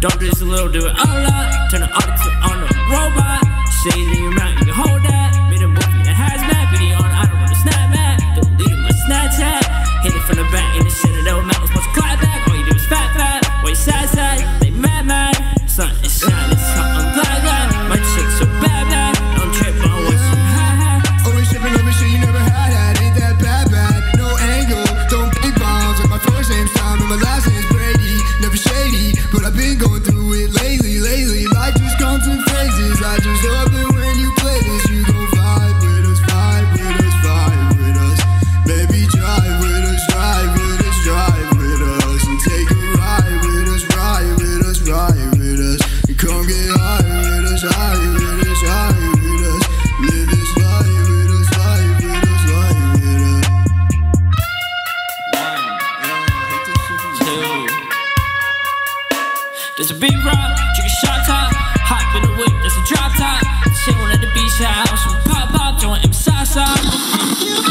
Don't do this a little, do it a lot. Turn the auto on the robot. Say it in your mouth, you can hold that. Made a movie that has mad video on, I don't want to snap back. Don't leave my Snapchat. Hit it from the back in the center, that was supposed to clap back. All you do is fat. Why you sad? They mad. Sun is shining, so I'm glad. My chick's so bad. Don't trip on what you had. Always tripping over shit you never had. Ain't that bad. No angle, don't big bombs. Like my first name's Tom and my last name's Brady. Never shady, but I've been going through it lately. Life just comes in phases. I just love it when you play this. You gon' vibe with us. Baby, drive with us. And take a ride with us. And come get high with us. Live this life with us. There's a big rock, chicken shot top. Hop in the whip, there's a drop top. Chillin' at the beach house, pop, throwing M-Sasa.